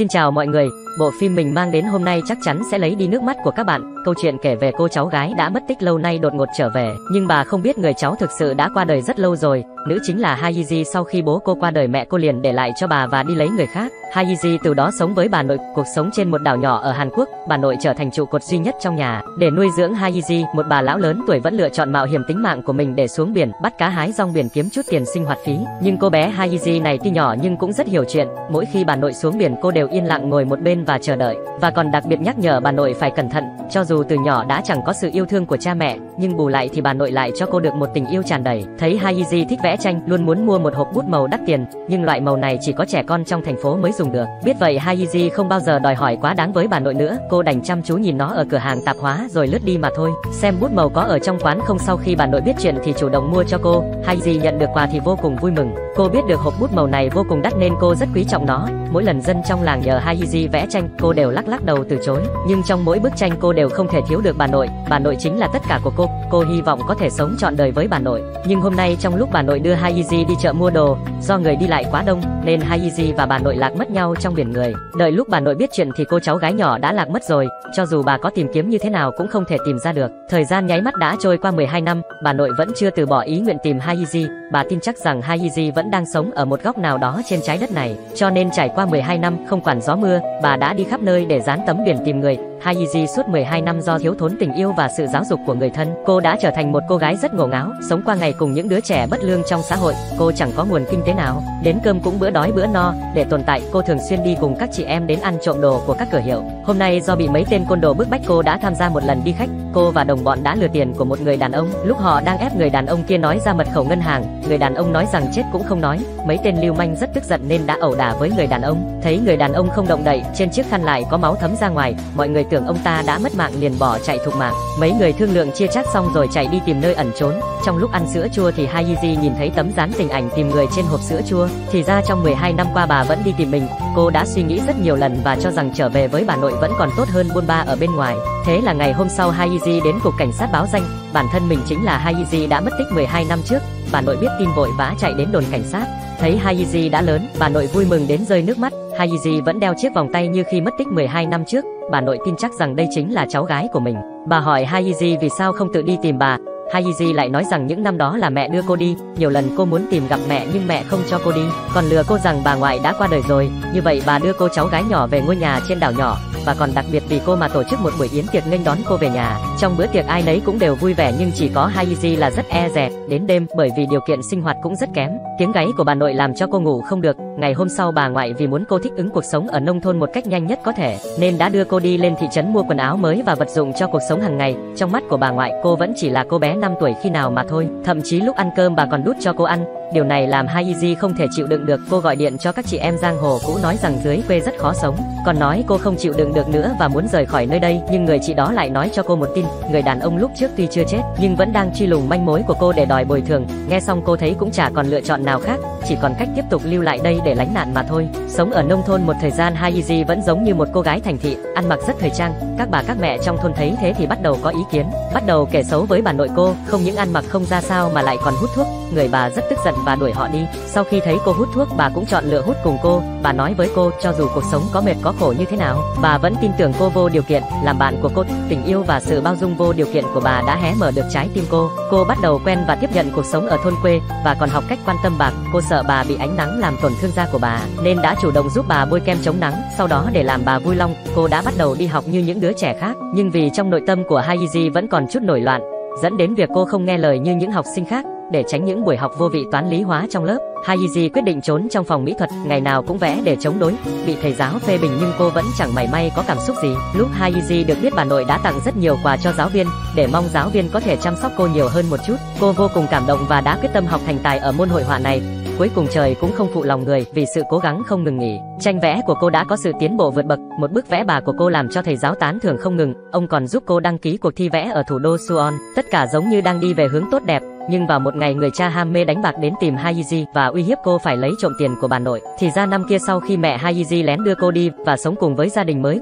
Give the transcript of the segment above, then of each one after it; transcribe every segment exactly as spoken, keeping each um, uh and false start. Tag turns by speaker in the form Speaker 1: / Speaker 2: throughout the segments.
Speaker 1: Xin chào mọi người, bộ phim mình mang đến hôm nay chắc chắn sẽ lấy đi nước mắt của các bạn. Câu chuyện kể về cô cháu gái đã mất tích lâu nay đột ngột trở về, nhưng bà không biết người cháu thực sự đã qua đời rất lâu rồi. Nữ chính là Haeji. Sau khi bố cô qua đời, mẹ cô liền để lại cho bà và đi lấy người khác. Haeji từ đó sống với bà nội, cuộc sống trên một đảo nhỏ ở Hàn Quốc. Bà nội trở thành trụ cột duy nhất trong nhà. Để nuôi dưỡng Haeji, một bà lão lớn tuổi vẫn lựa chọn mạo hiểm tính mạng của mình để xuống biển bắt cá hái rong biển kiếm chút tiền sinh hoạt phí. Nhưng cô bé Haeji này tuy nhỏ nhưng cũng rất hiểu chuyện. Mỗi khi bà nội xuống biển, cô đều yên lặng ngồi một bên và chờ đợi, và còn đặc biệt nhắc nhở bà nội phải cẩn thận. Cho dù từ nhỏ đã chẳng có sự yêu thương của cha mẹ, nhưng bù lại thì bà nội lại cho cô được một tình yêu tràn đầy. Thấy Haeji thích vẽ tranh, luôn muốn mua một hộp bút màu đắt tiền, nhưng loại màu này chỉ có trẻ con trong thành phố mới dùng được. Biết vậy, Haeji không bao giờ đòi hỏi quá đáng với bà nội nữa. Cô đành chăm chú nhìn nó ở cửa hàng tạp hóa rồi lướt đi mà thôi, xem bút màu có ở trong quán không. Sau khi bà nội biết chuyện thì chủ động mua cho cô. Haeji nhận được quà thì vô cùng vui mừng. Cô biết được hộp bút màu này vô cùng đắt nên cô rất quý trọng nó. Mỗi lần dân trong làng nhờ Haeji vẽ tranh, cô đều lắc lắc đầu từ chối. Nhưng trong mỗi bức tranh cô đều không thể thiếu được bà nội. Bà nội chính là tất cả của cô. Cô hy vọng có thể sống trọn đời với bà nội. Nhưng hôm nay trong lúc bà nội đưa Haeji đi chợ mua đồ, do người đi lại quá đông nên Haeji và bà nội lạc mất nhau trong biển người. Đợi lúc bà nội biết chuyện thì cô cháu gái nhỏ đã lạc mất rồi. Cho dù bà có tìm kiếm như thế nào cũng không thể tìm ra được. Thời gian nháy mắt đã trôi qua mười hai năm, bà nội vẫn chưa từ bỏ ý nguyện tìm Haeji. Bà tin chắc rằng Haeji vẫn đang sống ở một góc nào đó trên trái đất này. Cho nên trải qua mười hai năm, không quản gió mưa, bà đã đi khắp nơi để dán tấm biển tìm người. Haeji suốt mười hai năm do thiếu thốn tình yêu và sự giáo dục của người thân, cô đã trở thành một cô gái rất ngổ ngáo, sống qua ngày cùng những đứa trẻ bất lương trong xã hội. Cô chẳng có nguồn kinh tế nào, đến cơm cũng bữa đói bữa no. Để tồn tại, cô thường xuyên đi cùng các chị em đến ăn trộm đồ của các cửa hiệu. Hôm nay do bị mấy tên côn đồ bức bách, cô đã tham gia một lần đi khách. Cô và đồng bọn đã lừa tiền của một người đàn ông. Lúc họ đang ép người đàn ông kia nói ra mật khẩu ngân hàng, người đàn ông nói rằng chết cũng không nói. Mấy tên lưu manh rất tức giận nên đã ẩu đả với người đàn ông. Thấy người đàn ông không động đậy, trên chiếc khăn lại có máu thấm ra ngoài, mọi người tưởng ông ta đã mất mạng liền bỏ chạy thục mạng. Mấy người thương lượng chia chác xong rồi chạy đi tìm nơi ẩn trốn. Trong lúc ăn sữa chua thì Haeji nhìn thấy tấm dán tình ảnh tìm người trên hộp sữa chua. Thì ra trong mười hai năm qua bà vẫn đi tìm mình. Cô đã suy nghĩ rất nhiều lần và cho rằng trở về với bà nội vẫn còn tốt hơn buôn ba ở bên ngoài. Thế là ngày hôm sau Haeji đến cục cảnh sát báo danh, bản thân mình chính là Haeji đã mất tích mười hai năm trước. Bà nội biết tin vội vã chạy đến đồn cảnh sát. Thấy Haeji đã lớn, bà nội vui mừng đến rơi nước mắt. Haeji vẫn đeo chiếc vòng tay như khi mất tích mười hai năm trước. Bà nội tin chắc rằng đây chính là cháu gái của mình. Bà hỏi Haeji vì sao không tự đi tìm bà. Haeji lại nói rằng những năm đó là mẹ đưa cô đi. Nhiều lần cô muốn tìm gặp mẹ nhưng mẹ không cho cô đi, còn lừa cô rằng bà ngoại đã qua đời rồi. Như vậy bà đưa cô cháu gái nhỏ về ngôi nhà trên đảo nhỏ, và còn đặc biệt vì cô mà tổ chức một buổi yến tiệc nghênh đón cô về nhà. Trong bữa tiệc ai nấy cũng đều vui vẻ nhưng chỉ có Haeji là rất e dè. Đến đêm, bởi vì điều kiện sinh hoạt cũng rất kém, tiếng gáy của bà nội làm cho cô ngủ không được. Ngày hôm sau bà ngoại vì muốn cô thích ứng cuộc sống ở nông thôn một cách nhanh nhất có thể nên đã đưa cô đi lên thị trấn mua quần áo mới và vật dụng cho cuộc sống hàng ngày. Trong mắt của bà ngoại, cô vẫn chỉ là cô bé năm tuổi khi nào mà thôi. Thậm chí lúc ăn cơm bà còn đút cho cô ăn. Điều này làm Haeji không thể chịu đựng được. Cô gọi điện cho các chị em giang hồ cũ nói rằng dưới quê rất khó sống, còn nói cô không chịu đựng được nữa và muốn rời khỏi nơi đây. Nhưng người chị đó lại nói cho cô một tin, người đàn ông lúc trước tuy chưa chết nhưng vẫn đang truy lùng manh mối của cô để đòi bồi thường. Nghe xong cô thấy cũng chả còn lựa chọn nào khác, chỉ còn cách tiếp tục lưu lại đây để lánh nạn mà thôi. Sống ở nông thôn một thời gian, Haeji vẫn giống như một cô gái thành thị, ăn mặc rất thời trang. Các bà các mẹ trong thôn thấy thế thì bắt đầu có ý kiến, bắt đầu kể xấu với bà nội cô. Không những ăn mặc không ra sao mà lại còn hút thuốc. Người bà rất tức giận và đuổi họ đi. Sau khi thấy cô hút thuốc, bà cũng chọn lựa hút cùng cô. Bà nói với cô cho dù cuộc sống có mệt có khổ như thế nào, bà vẫn tin tưởng cô vô điều kiện. Làm bạn của cô, tình yêu và sự bao dung vô điều kiện của bà đã hé mở được trái tim cô. Cô bắt đầu quen và tiếp nhận cuộc sống ở thôn quê và còn học cách quan tâm bà. Cô sợ bà bị ánh nắng làm tổn thương da của bà nên đã chủ động giúp bà bôi kem chống nắng. Sau đó để làm bà vui lòng, cô đã bắt đầu đi học như những đứa trẻ khác. Nhưng vì trong nội tâm của Haeji vẫn còn chút nổi loạn, dẫn đến việc cô không nghe lời như những học sinh khác. Để tránh những buổi học vô vị toán lý hóa trong lớp, Haeji quyết định trốn trong phòng mỹ thuật, ngày nào cũng vẽ để chống đối. Bị thầy giáo phê bình nhưng cô vẫn chẳng mảy may có cảm xúc gì. Lúc Haeji được biết bà nội đã tặng rất nhiều quà cho giáo viên để mong giáo viên có thể chăm sóc cô nhiều hơn một chút, cô vô cùng cảm động và đã quyết tâm học thành tài ở môn hội họa này. Cuối cùng trời cũng không phụ lòng người, vì sự cố gắng không ngừng nghỉ, tranh vẽ của cô đã có sự tiến bộ vượt bậc. Một bức vẽ bà của cô làm cho thầy giáo tán thưởng không ngừng. Ông còn giúp cô đăng ký cuộc thi vẽ ở thủ đô Suwon. Tất cả giống như đang đi về hướng tốt đẹp. Nhưng vào một ngày, người cha ham mê đánh bạc đến tìm Haeji và uy hiếp cô phải lấy trộm tiền của bà nội. Thì ra năm kia sau khi mẹ Haeji lén đưa cô đi và sống cùng với gia đình mới của bà,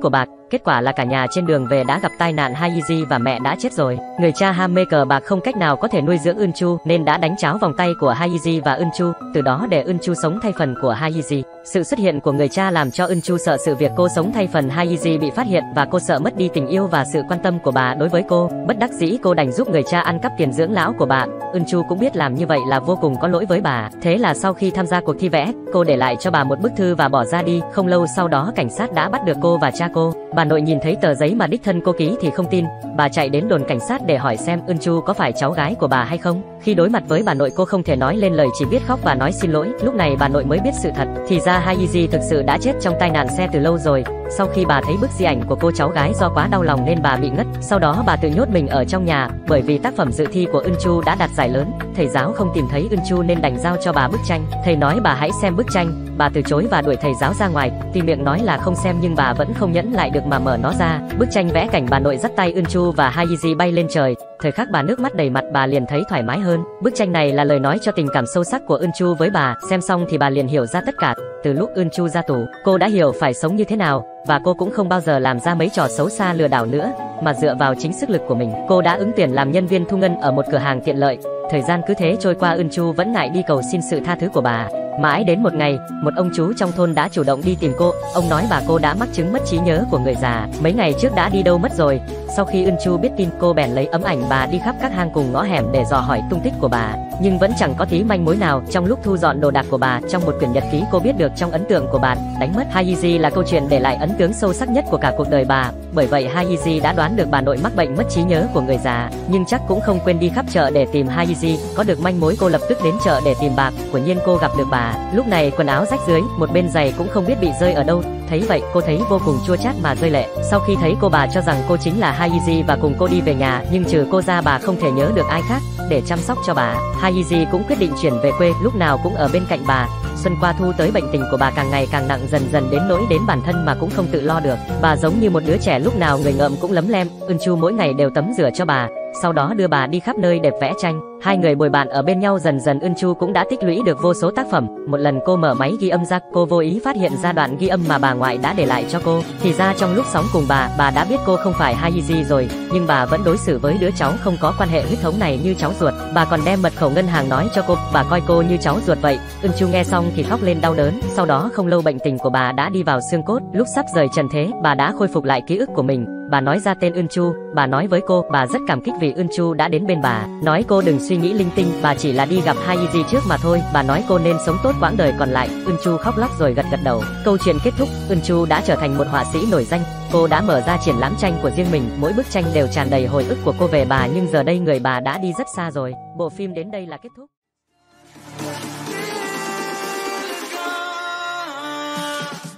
Speaker 1: Kết quả là cả nhà trên đường về đã gặp tai nạn, Haeji và mẹ đã chết rồi. Người cha ham mê cờ bạc không cách nào có thể nuôi dưỡng Eunchu nên đã đánh tráo vòng tay của Haeji và Eunchu, từ đó để Eunchu sống thay phần của Haeji. Sự xuất hiện của người cha làm cho Eunchu sợ sự việc cô sống thay phần Haeji bị phát hiện và cô sợ mất đi tình yêu và sự quan tâm của bà đối với cô. Bất đắc dĩ cô đành giúp người cha ăn cắp tiền dưỡng lão của bà. Eunchu cũng biết làm như vậy là vô cùng có lỗi với bà. Thế là sau khi tham gia cuộc thi vẽ, cô để lại cho bà một bức thư và bỏ ra đi. Không lâu sau đó cảnh sát đã bắt được cô và cha cô. Bà nội nhìn thấy tờ giấy mà đích thân cô ký thì không tin. Bà chạy đến đồn cảnh sát để hỏi xem Eunchu có phải cháu gái của bà hay không. Khi đối mặt với bà nội cô không thể nói lên lời, chỉ biết khóc và nói xin lỗi. Lúc này bà nội mới biết sự thật. Thì ra Haeji thực sự đã chết trong tai nạn xe từ lâu rồi. Sau khi bà thấy bức di ảnh của cô cháu gái do quá đau lòng nên bà bị ngất. Sau đó bà tự nhốt mình ở trong nhà, bởi vì tác phẩm dự thi của Eunchu đã đạt giải lớn. Thầy giáo không tìm thấy Eunchu nên đành giao cho bà bức tranh. Thầy nói bà hãy xem bức tranh. Bà từ chối và đuổi thầy giáo ra ngoài. Tuy miệng nói là không xem nhưng bà vẫn không nhẫn lại được mà mở nó ra. Bức tranh vẽ cảnh bà nội dắt tay Eunchu và Haeji bay lên trời. Thời khắc bà nước mắt đầy mặt, bà liền thấy thoải mái hơn. Bức tranh này là lời nói cho tình cảm sâu sắc của Eunchu với bà. Xem xong thì bà liền hiểu ra tất cả. Từ lúc Eunchu ra tù, cô đã hiểu phải sống như thế nào, và cô cũng không bao giờ làm ra mấy trò xấu xa lừa đảo nữa, mà dựa vào chính sức lực của mình, cô đã ứng tuyển làm nhân viên thu ngân ở một cửa hàng tiện lợi. Thời gian cứ thế trôi qua, Eunchu vẫn ngại đi cầu xin sự tha thứ của bà. Mãi đến một ngày, một ông chú trong thôn đã chủ động đi tìm cô. Ông nói bà cô đã mắc chứng mất trí nhớ của người già, mấy ngày trước đã đi đâu mất rồi. Sau khi Eunchu biết tin, cô bèn lấy ấm ảnh bà đi khắp các hang cùng ngõ hẻm để dò hỏi tung tích của bà, nhưng vẫn chẳng có tí manh mối nào. Trong lúc thu dọn đồ đạc của bà, trong một quyển nhật ký cô biết được trong ấn tượng của bà, đánh mất Haeji là câu chuyện để lại ấn tượng sâu sắc nhất của cả cuộc đời bà. Bởi vậy Haeji đã đoán được bà nội mắc bệnh mất trí nhớ của người già, nhưng chắc cũng không quên đi khắp chợ để tìm Haeji. Có được manh mối, cô lập tức đến chợ để tìm bạc. Quả nhiên cô gặp được bà. Lúc này quần áo rách rưới, một bên giày cũng không biết bị rơi ở đâu. Thấy vậy cô thấy vô cùng chua chát mà rơi lệ. Sau khi thấy cô, bà cho rằng cô chính là Haeji và cùng cô đi về nhà, nhưng trừ cô ra bà không thể nhớ được ai khác để chăm sóc cho bà. Haeji cũng quyết định chuyển về quê, lúc nào cũng ở bên cạnh bà. Xuân qua thu tới, bệnh tình của bà càng ngày càng nặng, dần dần đến nỗi đến bản thân mà cũng không tự lo được. Bà giống như một đứa trẻ, lúc nào người ngợm cũng lấm lem. Eunchu mỗi ngày đều tắm rửa cho bà, sau đó đưa bà đi khắp nơi đẹp vẽ tranh. Hai người bồi bạn ở bên nhau, dần dần Eunchu cũng đã tích lũy được vô số tác phẩm. Một lần cô mở máy ghi âm ra, cô vô ý phát hiện ra đoạn ghi âm mà bà ngoại đã để lại cho cô. Thì ra trong lúc sống cùng bà, bà đã biết cô không phải Haeji rồi, nhưng bà vẫn đối xử với đứa cháu không có quan hệ huyết thống này như cháu ruột. Bà còn đem mật khẩu ngân hàng nói cho cô, bà coi cô như cháu ruột vậy. Eunchu nghe xong thì khóc lên đau đớn. Sau đó không lâu bệnh tình của bà đã đi vào xương cốt. Lúc sắp rời trần thế, bà đã khôi phục lại ký ức của mình. Bà nói ra tên Eunchu. Bà nói với cô, bà rất cảm kích vì Eunchu đã đến bên bà, nói cô đừng suy nghĩ linh tinh, bà chỉ là đi gặp Haeji trước mà thôi. Bà nói cô nên sống tốt quãng đời còn lại. Eunchu khóc lóc rồi gật gật đầu. Câu chuyện kết thúc, Eunchu đã trở thành một họa sĩ nổi danh. Cô đã mở ra triển lãm tranh của riêng mình, mỗi bức tranh đều tràn đầy hồi ức của cô về bà, nhưng giờ đây người bà đã đi rất xa rồi. Bộ phim đến đây là kết thúc.